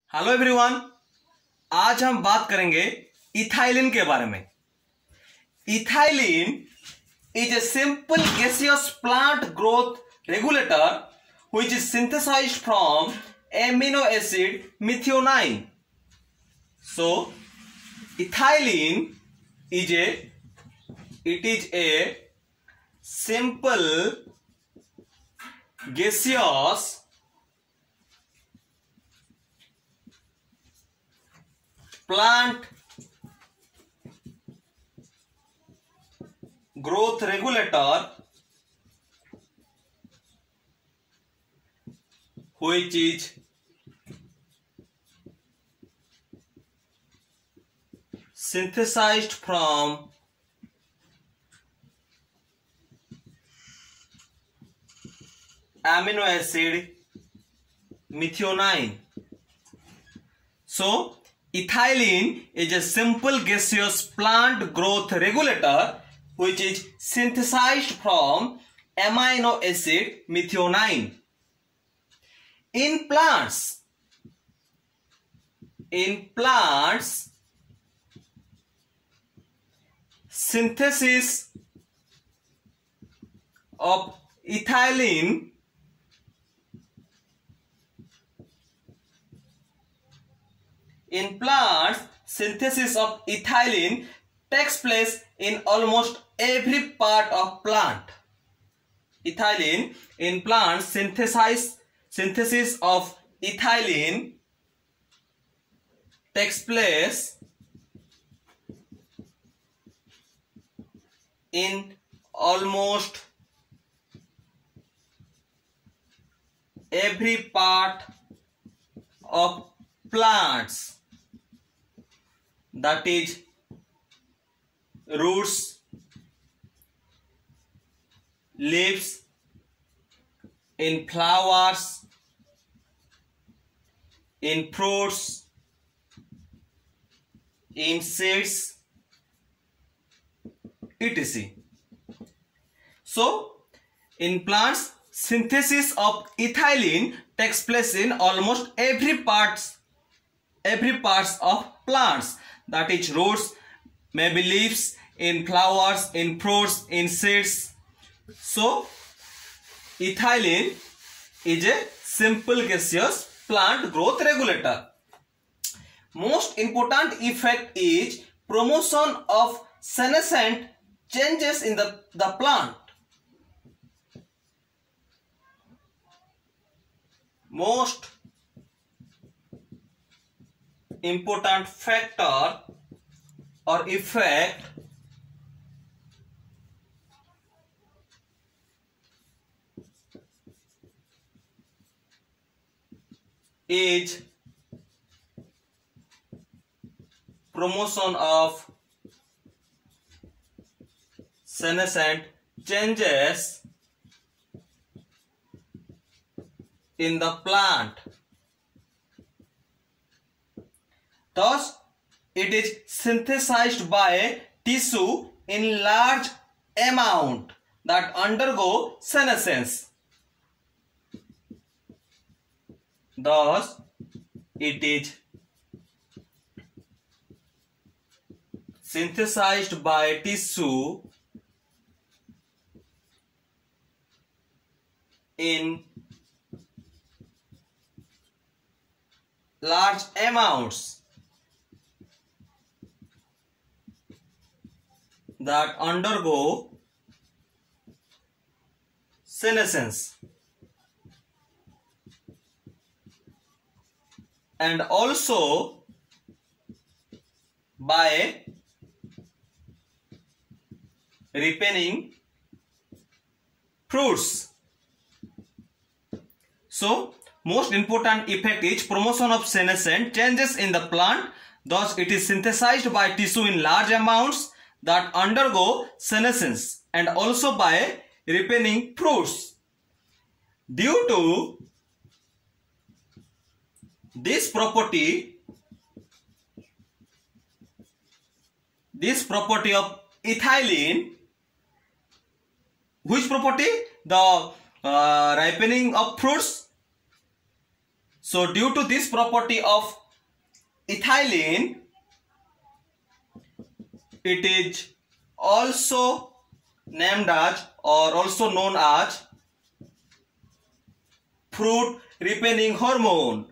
Hello everyone, आज हम बात करेंगे इथाइलिन के बारे में। Ethylene is a simple gaseous plant growth regulator which is synthesized from amino acid methionine. So ethylene is a simple gaseous plant growth regulator which is synthesized from amino acid methionine. So ethylene is a simple gaseous plant growth regulator which is synthesized from amino acid methionine. In plants, synthesis of ethylene takes place in almost every part of plant. Ethylene in plants, synthesis of ethylene takes place in almost every part of plants, that is roots, leaves, in flowers, in fruits, in seeds, etc. So in plants, synthesis of ethylene takes place in almost every parts of plants, that is roots, maybe leaves, in flowers, in fruits, in seeds. So ethylene is a simple gaseous plant growth regulator. Most important effect is promotion of senescent changes in the plant. Most important factor or effect is promotion of senescent changes in the plant. Thus, it is synthesized by tissue in large amount that undergo senescence. Thus, it is synthesized by tissue in large amounts that undergo senescence, and also by ripening fruits. So most important effect is promotion of senescent changes in the plant. Thus it is synthesized by tissue in large amounts that undergo senescence, and also by ripening fruits. Due to this property of ethylene, which property? The ripening of fruits. So due to this property of ethylene, it is also named as or also known as fruit ripening hormone.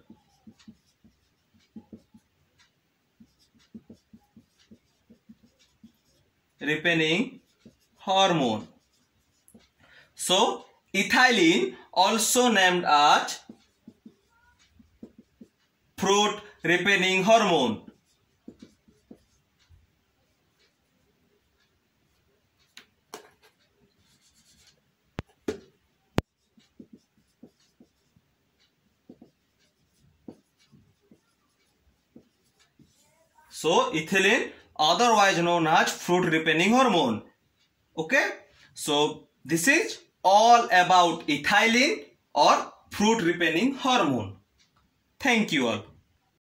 Ripening hormone. So ethylene also named as fruit ripening hormone. So ethylene, otherwise known as fruit ripening hormone. Okay, so this is all about ethylene or fruit ripening hormone. Thank you all.